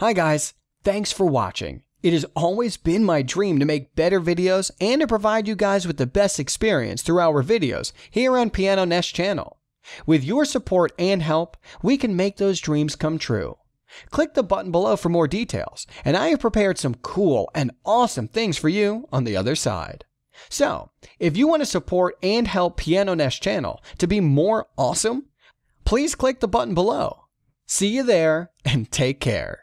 Hi guys, thanks for watching. It has always been my dream to make better videos and to provide you guys with the best experience through our videos here on Piano Nest channel. With your support and help, we can make those dreams come true. Click the button below for more details, and I have prepared some cool and awesome things for you on the other side. So, if you want to support and help Piano Nest channel to be more awesome, please click the button below. See you there and take care.